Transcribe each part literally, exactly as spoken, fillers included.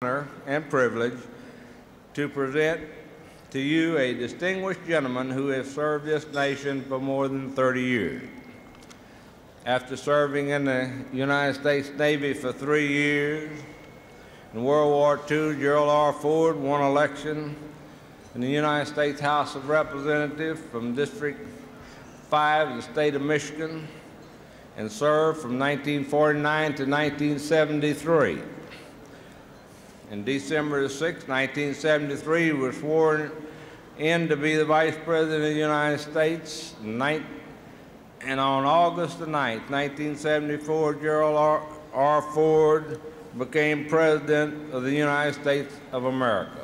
honor and privilege to present to you a distinguished gentleman who has served this nation for more than thirty years. After serving in the United States Navy for three years, in World War Two, Gerald R. Ford won election in the United States House of Representatives from District five of the state of Michigan and served from nineteen forty-nine to nineteen seventy-three. In December sixth, nineteen seventy-three, he was sworn in to be the Vice President of the United States, and on August the ninth, nineteen seventy-four, Gerald R. R. Ford became President of the United States of America.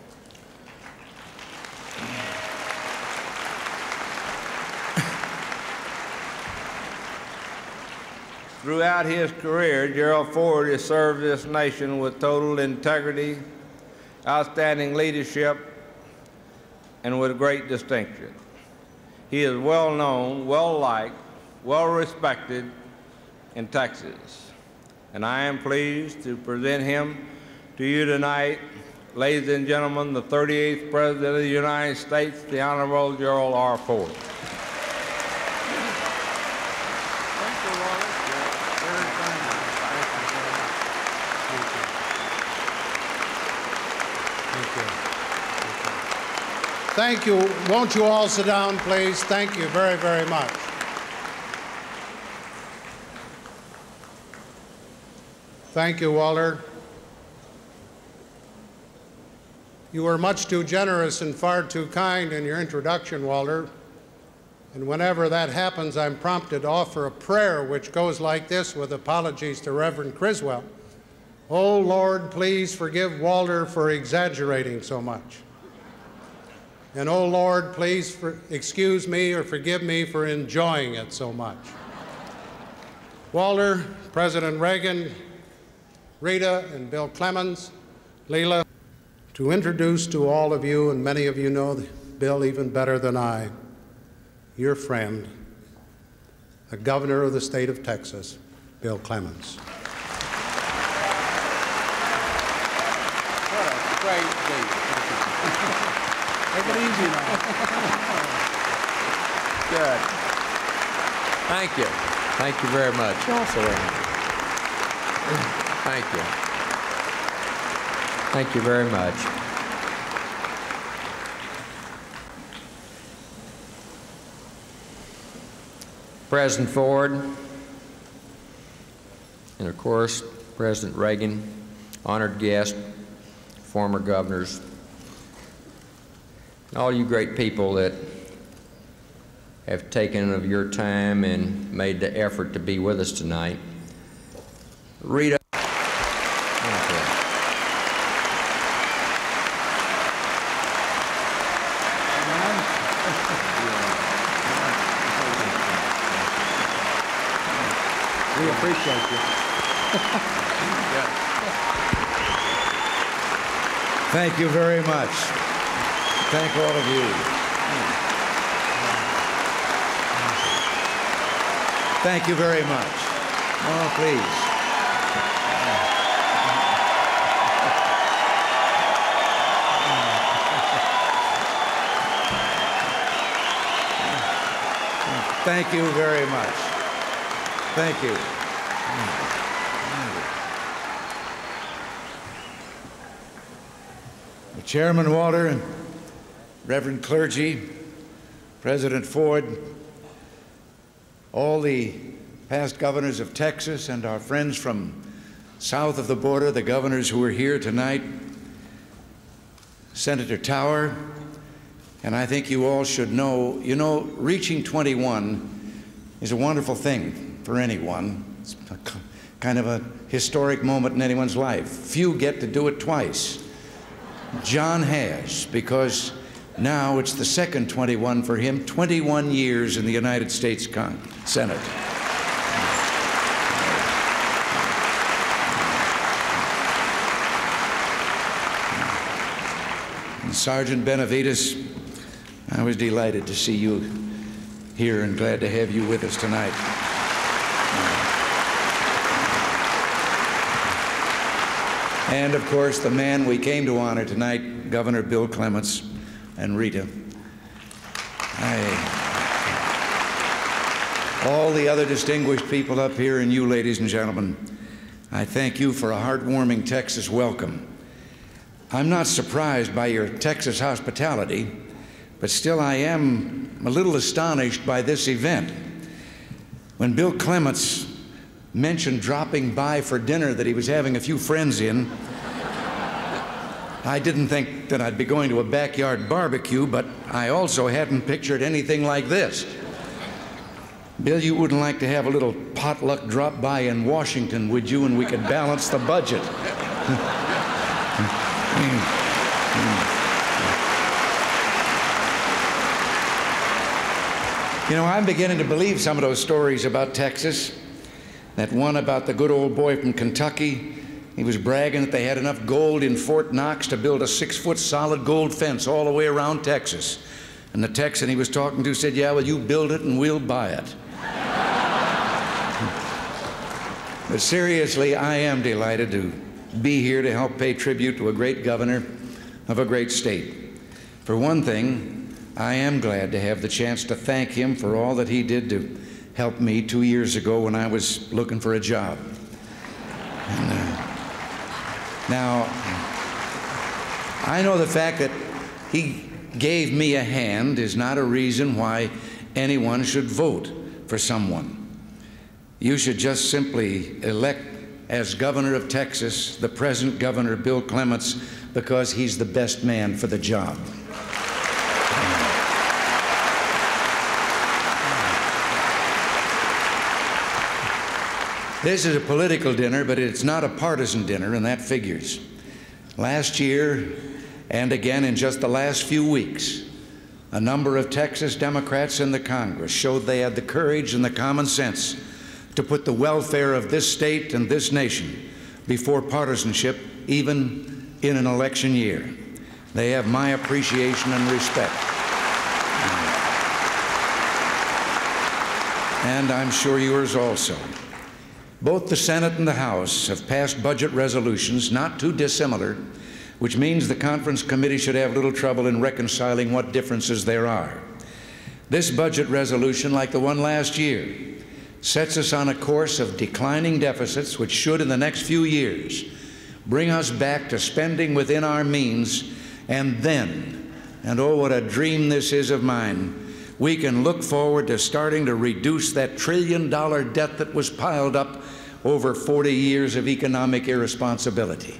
Throughout his career, Gerald Ford has served this nation with total integrity, outstanding leadership, and with great distinction. He is well known, well liked, well respected in Texas, and I am pleased to present him to you tonight, ladies and gentlemen, the thirty-eighth President of the United States, the Honorable Gerald R. Ford. Thank you. Won't you all sit down, please? Thank you very, very much. Thank you, Walter. You were much too generous and far too kind in your introduction, Walter. And whenever that happens, I'm prompted to offer a prayer which goes like this, with apologies to Reverend Criswell. Oh, Lord, please forgive Walter for exaggerating so much. And oh, Lord, please for, excuse me or forgive me for enjoying it so much. Walter, President Reagan, Rita and Bill Clements, Leila, to introduce to all of you, and many of you know Bill even better than I, your friend, the governor of the state of Texas, Bill Clements. What a great day. Take it easy now. Good. Thank you. Thank you very much. Also, thank you. Thank you very much. President Ford, and of course, President Reagan, honored guests, former governors, and all you great people that have taken of your time and made the effort to be with us tonight. Rita. We appreciate you. Thank you very much. Thank all of you. Thank you very much. Oh, please. Thank you very much. Thank you. Chairman Walter, and Reverend clergy, President Ford, all the past governors of Texas, and our friends from south of the border, the governors who are here tonight, Senator Tower, and I think you all should know, you know, reaching twenty-one is a wonderful thing for anyone. It's a kind of a historic moment in anyone's life. Few get to do it twice. John has, because now it's the second twenty-one for him, twenty-one years in the United States Con- Senate. And Sergeant Benavides, I was delighted to see you here and glad to have you with us tonight. And of course, the man we came to honor tonight, Governor Bill Clements and Rita. I, all the other distinguished people up here and you, ladies and gentlemen, I thank you for a heartwarming Texas welcome. I'm not surprised by your Texas hospitality, but still I am a little astonished by this event. When Bill Clements mentioned dropping by for dinner that he was having a few friends in, I didn't think that I'd be going to a backyard barbecue, but I also hadn't pictured anything like this. Bill, you wouldn't like to have a little potluck drop by in Washington, would you, and we could balance the budget? You know, I'm beginning to believe some of those stories about Texas. That one about the good old boy from Kentucky. He was bragging that they had enough gold in Fort Knox to build a six-foot solid gold fence all the way around Texas. And the Texan he was talking to said, yeah, well, you build it and we'll buy it. But seriously, I am delighted to be here to help pay tribute to a great governor of a great state. For one thing, I am glad to have the chance to thank him for all that he did to help me two years ago when I was looking for a job. And, uh, now, I know the fact that he gave me a hand is not a reason why anyone should vote for someone. You should just simply elect as governor of Texas the present Governor Bill Clements because he's the best man for the job. This is a political dinner, but it's not a partisan dinner, and that figures. Last year, and again in just the last few weeks, a number of Texas Democrats in the Congress showed they had the courage and the common sense to put the welfare of this state and this nation before partisanship, even in an election year. They have my appreciation and respect. And I'm sure yours also. Both the Senate and the House have passed budget resolutions not too dissimilar, which means the conference committee should have little trouble in reconciling what differences there are. This budget resolution, like the one last year, sets us on a course of declining deficits, which should, in the next few years, bring us back to spending within our means, and then, and oh, what a dream this is of mine, we can look forward to starting to reduce that trillion dollar debt that was piled up over forty years of economic irresponsibility.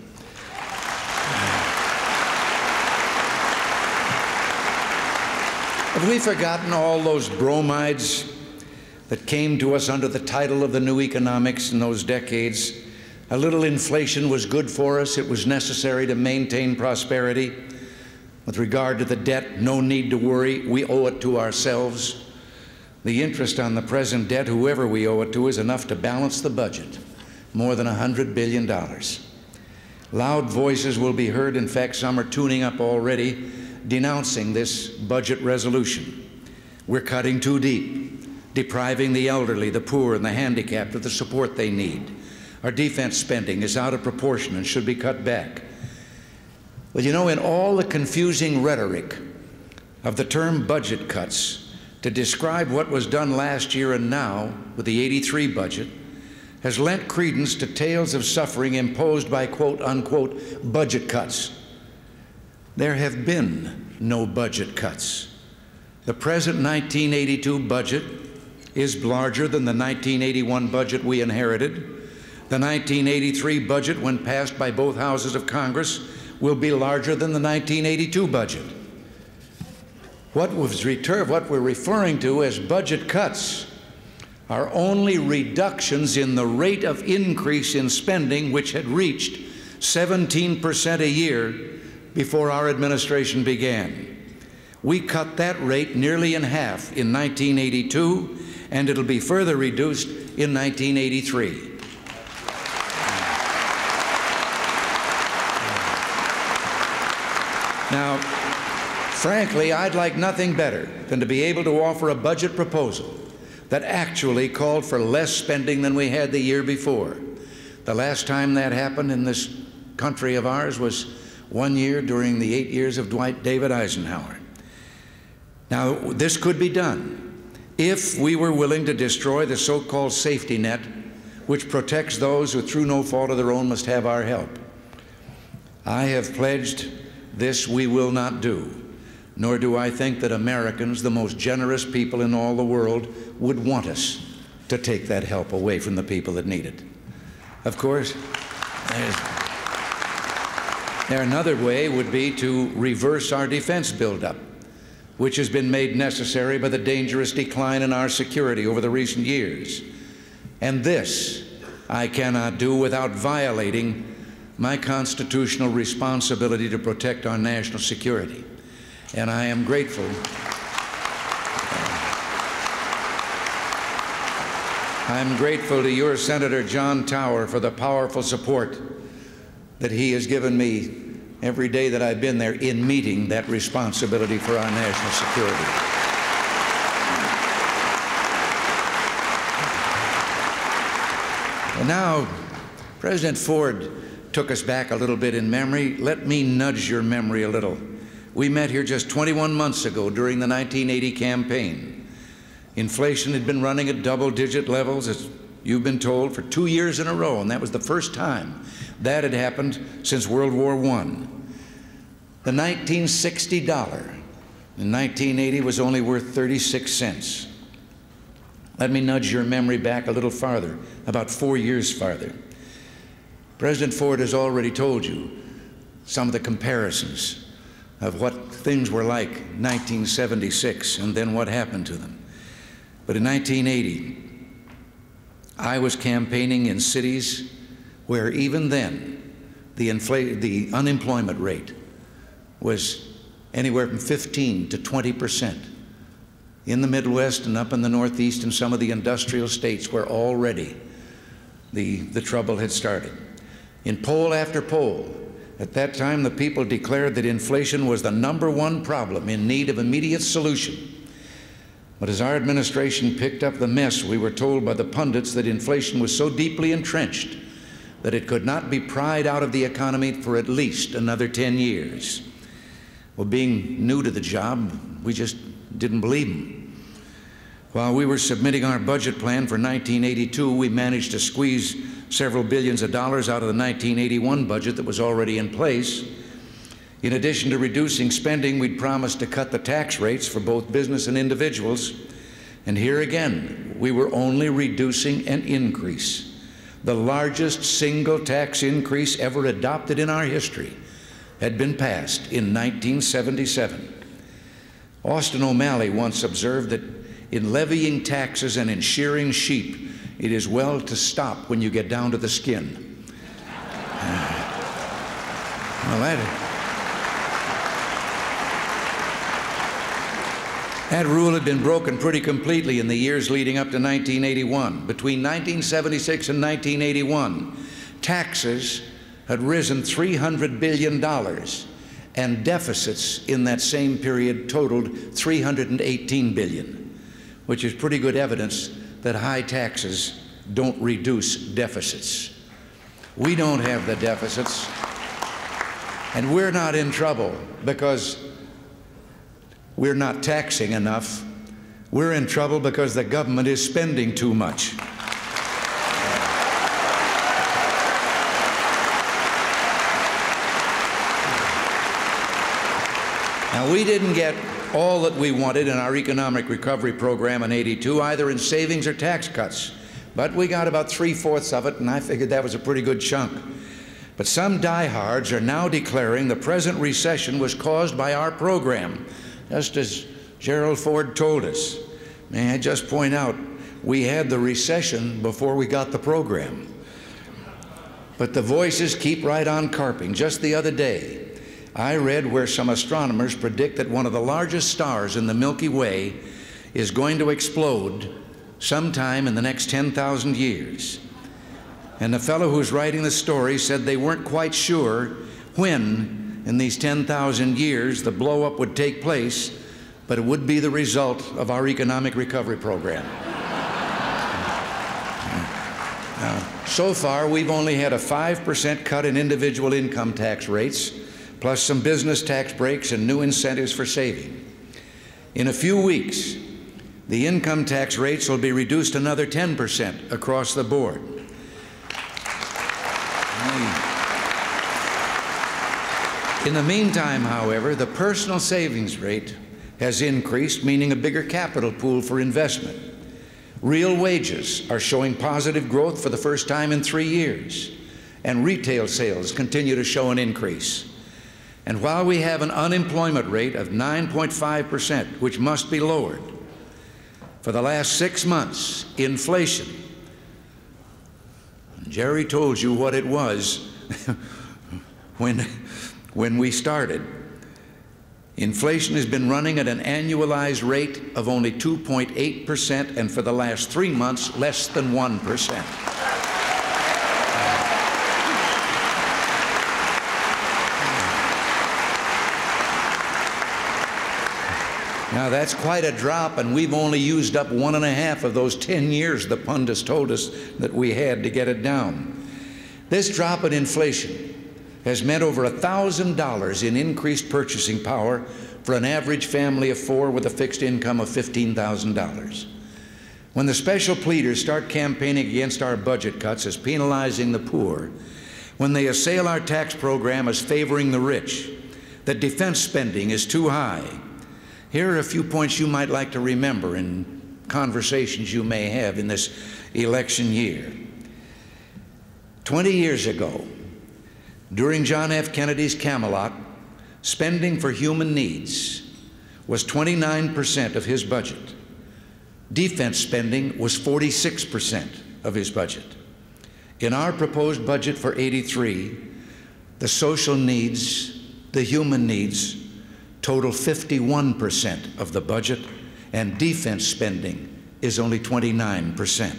Have we forgotten all those bromides that came to us under the title of the new economics in those decades? A little inflation was good for us. It was necessary to maintain prosperity. With regard to the debt, no need to worry. We owe it to ourselves. The interest on the present debt, whoever we owe it to, is enough to balance the budget, more than one hundred billion dollars. Loud voices will be heard. In fact, some are tuning up already, denouncing this budget resolution. We're cutting too deep, depriving the elderly, the poor, and the handicapped of the support they need. Our defense spending is out of proportion and should be cut back. Well, you know, in all the confusing rhetoric of the term budget cuts to describe what was done last year and now with the eighty-three budget has lent credence to tales of suffering imposed by quote unquote budget cuts. There have been no budget cuts. The present nineteen eighty-two budget is larger than the nineteen eighty-one budget we inherited. The nineteen eighty-three budget, when passed by both houses of Congress, will be larger than the nineteen eighty-two budget. What was returned, what we're referring to as budget cuts are only reductions in the rate of increase in spending, which had reached seventeen percent a year before our administration began. We cut that rate nearly in half in nineteen eighty-two, and it'll be further reduced in nineteen eighty-three. Now, frankly, I'd like nothing better than to be able to offer a budget proposal that actually called for less spending than we had the year before. The last time that happened in this country of ours was one year during the eight years of Dwight David Eisenhower. Now, this could be done if we were willing to destroy the so-called safety net which protects those who through no fault of their own must have our help. I have pledged this we will not do, nor do I think that Americans, the most generous people in all the world, would want us to take that help away from the people that need it. Of course, there's, there another way would be to reverse our defense buildup, which has been made necessary by the dangerous decline in our security over the recent years. And this I cannot do without violating my constitutional responsibility to protect our national security. And I am grateful. I'm grateful to your Senator John Tower for the powerful support that he has given me every day that I've been there in meeting that responsibility for our national security. Well, now, President Ford took us back a little bit in memory. Let me nudge your memory a little. We met here just twenty-one months ago during the nineteen eighty campaign. Inflation had been running at double-digit levels, as you've been told, for two years in a row, and that was the first time that had happened since World War One. The nineteen sixty dollar in nineteen eighty was only worth thirty-six cents. Let me nudge your memory back a little farther, about four years farther. President Ford has already told you some of the comparisons of what things were like in nineteen seventy-six and then what happened to them. But in nineteen eighty, I was campaigning in cities where even then the, infl- the unemployment rate was anywhere from fifteen to twenty percent. In the Midwest and up in the Northeast and some of the industrial states where already the, the trouble had started. In poll after poll, at that time the people declared that inflation was the number one problem in need of immediate solution. But as our administration picked up the mess, we were told by the pundits that inflation was so deeply entrenched that it could not be pried out of the economy for at least another ten years. Well, being new to the job, we just didn't believe them. While we were submitting our budget plan for nineteen eighty-two, we managed to squeeze several billions of dollars out of the nineteen eighty-one budget that was already in place. In addition to reducing spending, we'd promised to cut the tax rates for both business and individuals. And here again, we were only reducing an increase. The largest single tax increase ever adopted in our history had been passed in nineteen seventy-seven. Austin O'Malley once observed that in levying taxes and in shearing sheep, it is well to stop when you get down to the skin. Uh, well, that, that rule had been broken pretty completely in the years leading up to nineteen eighty-one. Between nineteen seventy-six and nineteen eighty-one, taxes had risen three hundred billion dollars, and deficits in that same period totaled three hundred eighteen billion dollars, which is pretty good evidence that high taxes don't reduce deficits. We don't have the deficits, and we're not in trouble because we're not taxing enough. We're in trouble because the government is spending too much. Now, we didn't get all that we wanted in our economic recovery program in eighty-two, either in savings or tax cuts. But we got about three-fourths of it, and I figured that was a pretty good chunk. But some diehards are now declaring the present recession was caused by our program, just as Gerald Ford told us. May I just point out, we had the recession before we got the program. But the voices keep right on carping. Just the other day, I read where some astronomers predict that one of the largest stars in the Milky Way is going to explode sometime in the next ten thousand years. And the fellow who's writing the story said they weren't quite sure when in these ten thousand years the blow-up would take place, but it would be the result of our economic recovery program. Now, so far, we've only had a five percent cut in individual income tax rates, plus some business tax breaks and new incentives for saving. In a few weeks, the income tax rates will be reduced another ten percent across the board. In the meantime, however, the personal savings rate has increased, meaning a bigger capital pool for investment. Real wages are showing positive growth for the first time in three years, and retail sales continue to show an increase. And while we have an unemployment rate of nine point five percent, which must be lowered, for the last six months, inflation, Jerry told you what it was when, when we started. Inflation has been running at an annualized rate of only two point eight percent, and for the last three months, less than one percent. Now, that's quite a drop, and we've only used up one and a half of those ten years the pundits told us that we had to get it down. This drop in inflation has meant over one thousand dollars in increased purchasing power for an average family of four with a fixed income of fifteen thousand dollars. When the special pleaders start campaigning against our budget cuts as penalizing the poor, when they assail our tax program as favoring the rich, that defense spending is too high, here are a few points you might like to remember in conversations you may have in this election year. Twenty years ago, during John F. Kennedy's Camelot, spending for human needs was twenty-nine percent of his budget. Defense spending was forty-six percent of his budget. In our proposed budget for eighty-three, the social needs, the human needs, total fifty-one percent of the budget, and defense spending is only twenty-nine percent.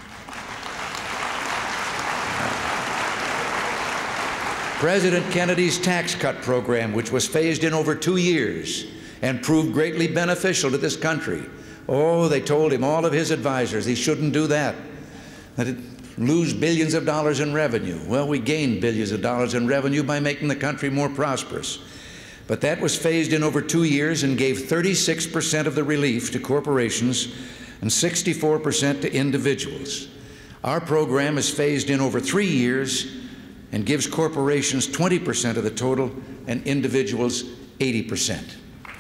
President Kennedy's tax cut program, which was phased in over two years and proved greatly beneficial to this country. Oh, they told him, all of his advisors, he shouldn't do that, that it'd lose billions of dollars in revenue. Well, we gained billions of dollars in revenue by making the country more prosperous. But that was phased in over two years and gave thirty-six percent of the relief to corporations and sixty-four percent to individuals. Our program is phased in over three years and gives corporations twenty percent of the total and individuals eighty percent.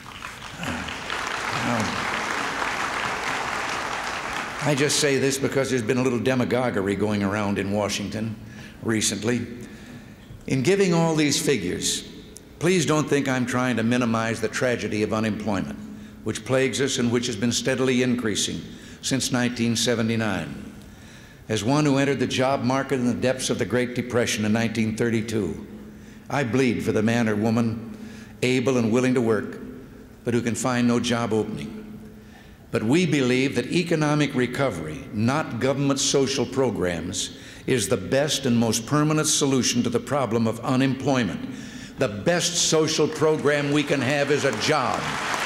I just say this because there's been a little demagoguery going around in Washington recently. In giving all these figures, please don't think I'm trying to minimize the tragedy of unemployment, which plagues us and which has been steadily increasing since nineteen seventy-nine. As one who entered the job market in the depths of the Great Depression in nineteen thirty-two, I bleed for the man or woman able and willing to work, but who can find no job opening. But we believe that economic recovery, not government social programs, is the best and most permanent solution to the problem of unemployment. The best social program we can have is a job.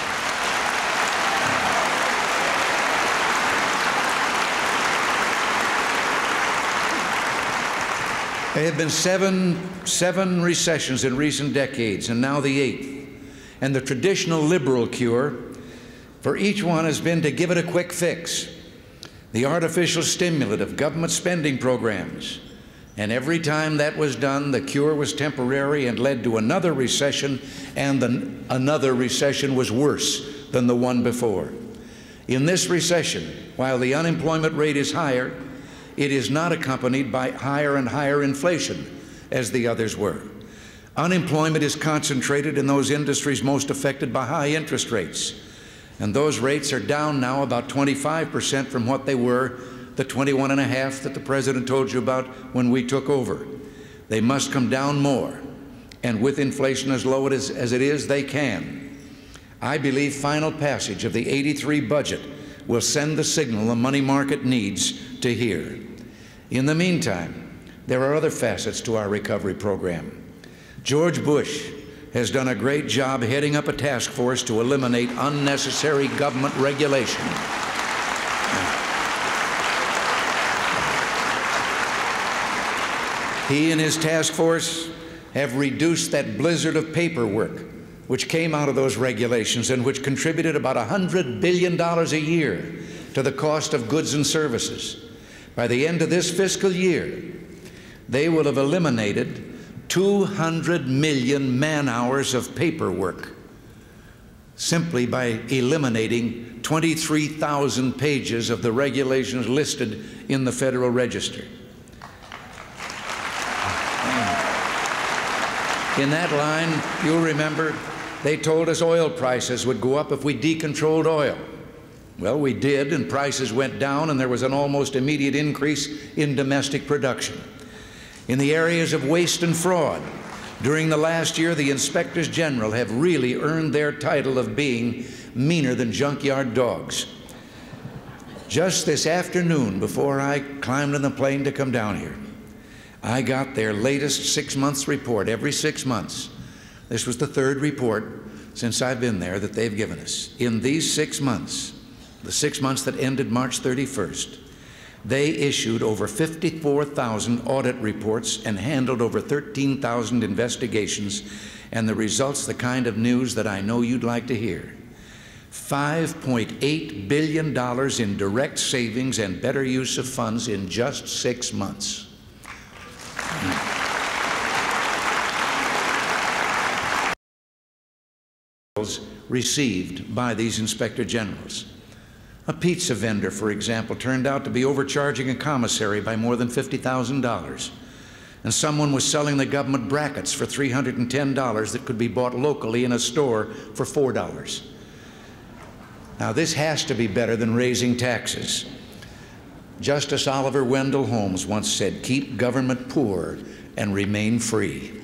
There have been seven, seven recessions in recent decades, and now the eighth. And the traditional liberal cure for each one has been to give it a quick fix. The artificial stimulant of government spending programs. And every time that was done, the cure was temporary and led to another recession, and the, another recession was worse than the one before. In this recession, while the unemployment rate is higher, it is not accompanied by higher and higher inflation as the others were. Unemployment is concentrated in those industries most affected by high interest rates, and those rates are down now about twenty-five percent from what they were the twenty-one and a half that the President told you about when we took over. They must come down more, and with inflation as low as, as it is, they can. I believe final passage of the eighty-three budget will send the signal the money market needs to hear. In the meantime, there are other facets to our recovery program. George Bush has done a great job heading up a task force to eliminate unnecessary government regulation. He and his task force have reduced that blizzard of paperwork which came out of those regulations and which contributed about one hundred billion dollars a year to the cost of goods and services. By the end of this fiscal year, they will have eliminated two hundred million man-hours of paperwork simply by eliminating twenty-three thousand pages of the regulations listed in the Federal Register. In that line, you'll remember, they told us oil prices would go up if we decontrolled oil. Well, we did, and prices went down, and there was an almost immediate increase in domestic production. In the areas of waste and fraud, during the last year, the inspectors general have really earned their title of being meaner than junkyard dogs. Just this afternoon, before I climbed in the plane to come down here, I got their latest six months report, every six months. This was the third report since I've been there that they've given us. In these six months, the six months that ended March thirty-first, they issued over fifty-four thousand audit reports and handled over thirteen thousand investigations, and the results, the kind of news that I know you'd like to hear. five point eight billion dollars in direct savings and better use of funds in just six months. Received by these inspector generals. A pizza vendor, for example, turned out to be overcharging a commissary by more than fifty thousand dollars. And someone was selling the government brackets for three hundred ten dollars that could be bought locally in a store for four dollars. Now, this has to be better than raising taxes. Justice Oliver Wendell Holmes once said, "Keep government poor and remain free."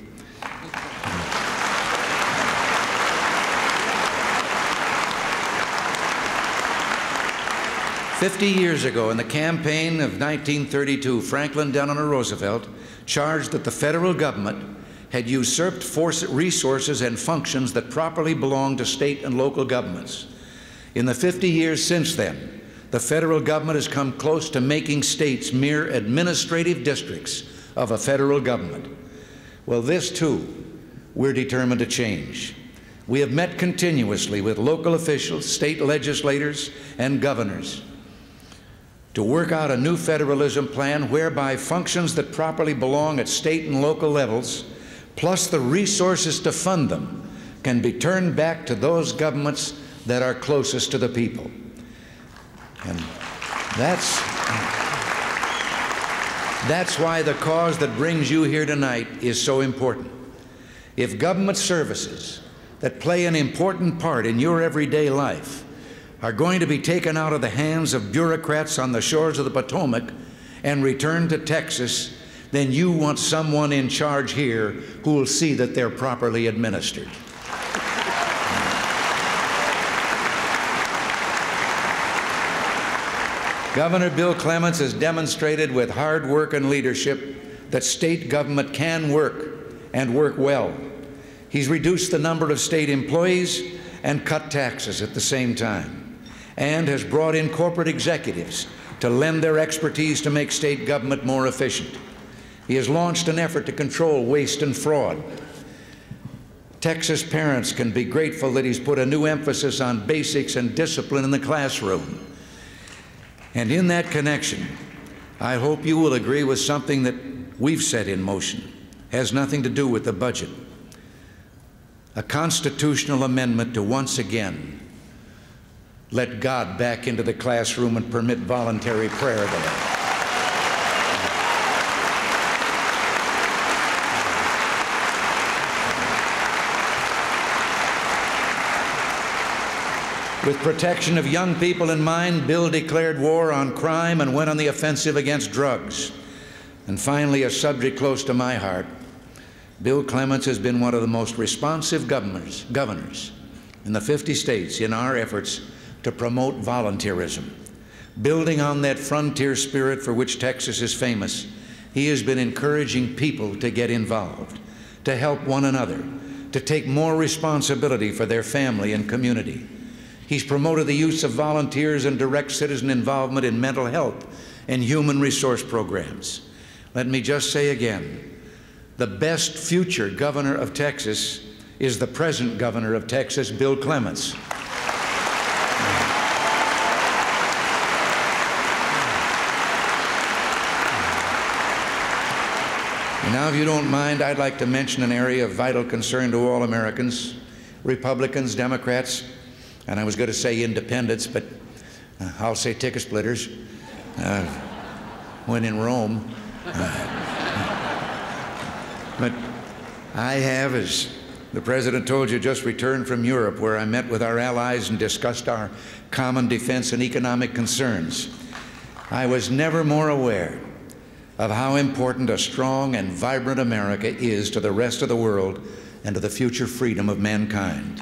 Fifty years ago, in the campaign of nineteen thirty-two, Franklin Delano Roosevelt charged that the federal government had usurped force, resources and functions that properly belonged to state and local governments. In the fifty years since then, the federal government has come close to making states mere administrative districts of a federal government. Well, this too, we're determined to change. We have met continuously with local officials, state legislators, and governors to work out a new federalism plan whereby functions that properly belong at state and local levels, plus the resources to fund them, can be turned back to those governments that are closest to the people. And that's, that's why the cause that brings you here tonight is so important. If government services that play an important part in your everyday life are going to be taken out of the hands of bureaucrats on the shores of the Potomac and returned to Texas, then you want someone in charge here who will see that they're properly administered. Governor Bill Clements has demonstrated with hard work and leadership that state government can work and work well. He's reduced the number of state employees and cut taxes at the same time, and has brought in corporate executives to lend their expertise to make state government more efficient. He has launched an effort to control waste and fraud. Texas parents can be grateful that he's put a new emphasis on basics and discipline in the classroom. And in that connection, I hope you will agree with something that we've set in motion. It has nothing to do with the budget. A constitutional amendment to once again let God back into the classroom and permit voluntary prayer there. With protection of young people in mind, Bill declared war on crime and went on the offensive against drugs. And finally, a subject close to my heart, Bill Clements has been one of the most responsive governors, governors in the fifty states in our efforts to promote volunteerism. Building on that frontier spirit for which Texas is famous, he has been encouraging people to get involved, to help one another, to take more responsibility for their family and community. He's promoted the use of volunteers and direct citizen involvement in mental health and human resource programs. Let me just say again, the best future governor of Texas is the present governor of Texas, Bill Clements. Now, if you don't mind, I'd like to mention an area of vital concern to all Americans, Republicans, Democrats, and I was going to say independents, but uh, I'll say ticket splitters. Uh, when in Rome. Uh, but I have, as the President told you, just returned from Europe, where I met with our allies and discussed our common defense and economic concerns. I was never more aware of how important a strong and vibrant America is to the rest of the world and to the future freedom of mankind.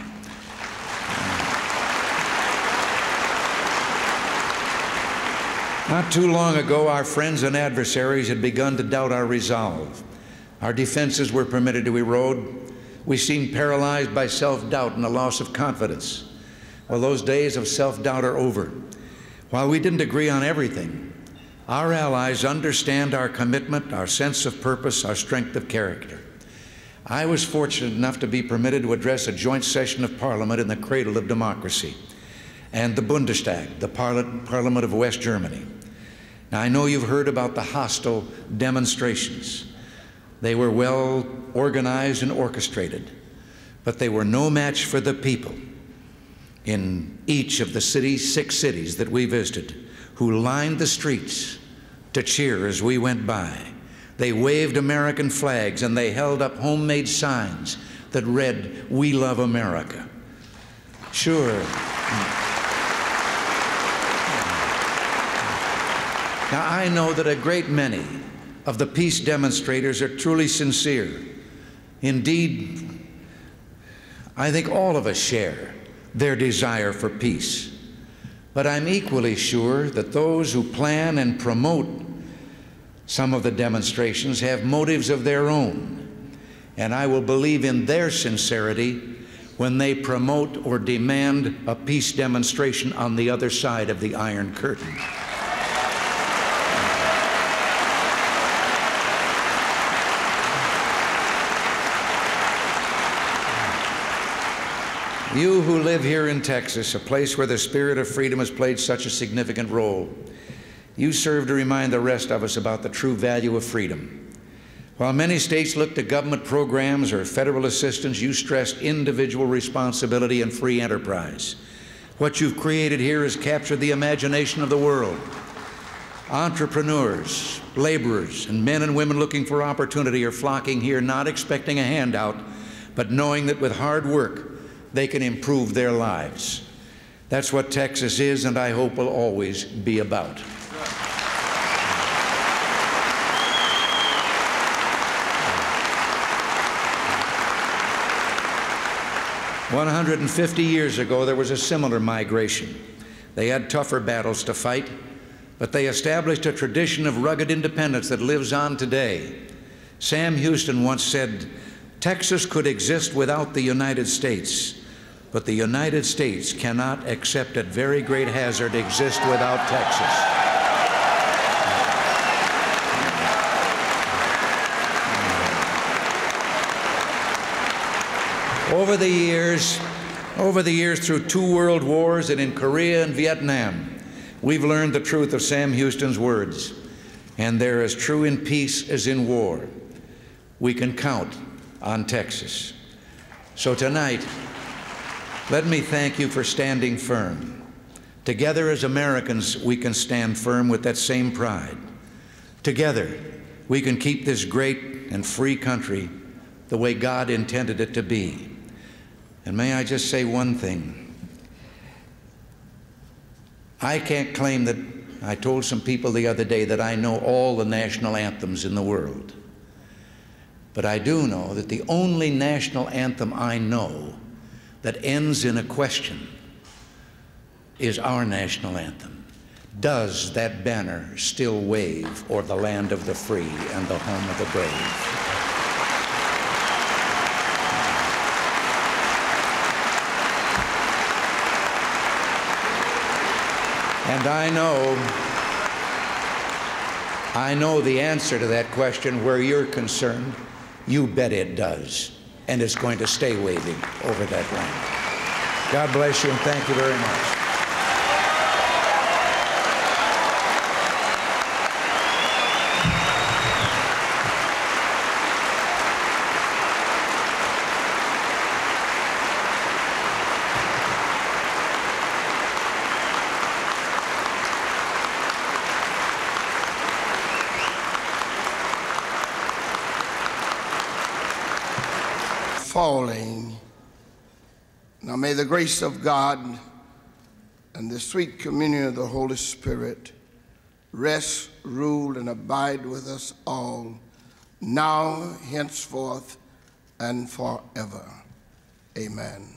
Not too long ago, our friends and adversaries had begun to doubt our resolve. Our defenses were permitted to erode. We seemed paralyzed by self-doubt and a loss of confidence. Well, those days of self-doubt are over. While we didn't agree on everything, our allies understand our commitment, our sense of purpose, our strength of character. I was fortunate enough to be permitted to address a joint session of Parliament in the cradle of democracy, and the Bundestag, the Parliament of West Germany. Now, I know you've heard about the hostile demonstrations. They were well organized and orchestrated, but they were no match for the people in each of the cities, six cities that we visited, who lined the streets to cheer as we went by. They waved American flags and they held up homemade signs that read, "We love America." Sure. Now, I know that a great many of the peace demonstrators are truly sincere. Indeed, I think all of us share their desire for peace. But I'm equally sure that those who plan and promote some of the demonstrations have motives of their own, and I will believe in their sincerity when they promote or demand a peace demonstration on the other side of the Iron Curtain. You who live here in Texas, a place where the spirit of freedom has played such a significant role, you serve to remind the rest of us about the true value of freedom. While many states look to government programs or federal assistance, you stressed individual responsibility and free enterprise. What you've created here has captured the imagination of the world. Entrepreneurs, laborers, and men and women looking for opportunity are flocking here, not expecting a handout, but knowing that with hard work, they can improve their lives. That's what Texas is, and I hope will always be about. one hundred fifty years ago, there was a similar migration. They had tougher battles to fight, but they established a tradition of rugged independence that lives on today. Sam Houston once said, "Texas could exist without the United States, but the United States cannot, except at very great hazard, exist without Texas." Over the years, over the years, through two world wars and in Korea and Vietnam, we've learned the truth of Sam Houston's words, and they're as true in peace as in war. We can count on Texas. So tonight, let me thank you for standing firm. Together as Americans, we can stand firm with that same pride. Together, we can keep this great and free country the way God intended it to be. And may I just say one thing? I can't claim that, I told some people the other day that I know all the national anthems in the world. But I do know that the only national anthem I know that ends in a question is our national anthem. Does that banner still wave o'er the land of the free and the home of the brave? And I know, I know the answer to that question where you're concerned. You bet it does. And it's going to stay waving over that land. God bless you and thank you very much. Falling. Now may the grace of God and the sweet communion of the Holy Spirit rest, rule, and abide with us all, now, henceforth, and forever. Amen.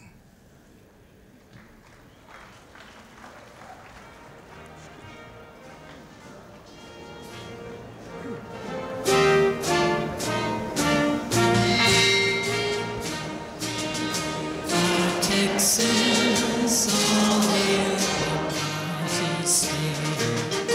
Texas, all hail the mighty state.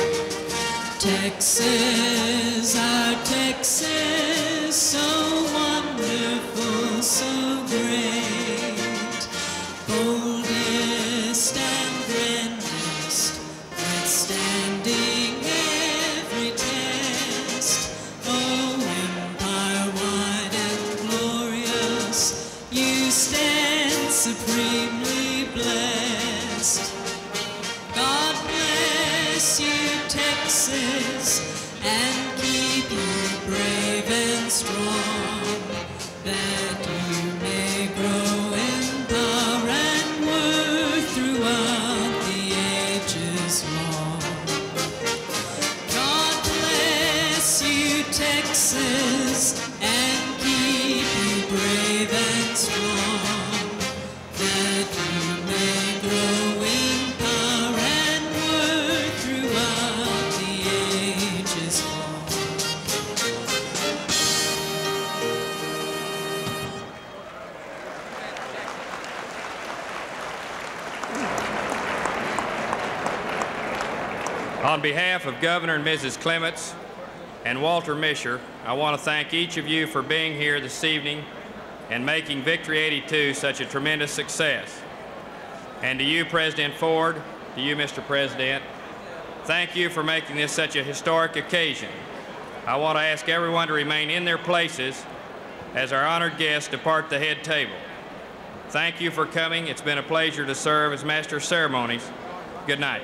Texas, our Texas, so wonderful, so great. Boldest and grandest, withstanding every test. Oh, empire wide and glorious, you stand supremely blessed. God bless you, Texas, and keep you brave and strong, that you may grow in power and worth throughout the ages long. God bless you, Texas, and keep you brave and strong, that you may grow in power and worth throughout the ages long. On behalf of Governor and Missus Clements and Walter Mischer, I want to thank each of you for being here this evening and making Victory eighty-two such a tremendous success. And to you, President Ford, to you, Mister President, thank you for making this such a historic occasion. I want to ask everyone to remain in their places as our honored guests depart the head table. Thank you for coming. It's been a pleasure to serve as Master of Ceremonies. Good night.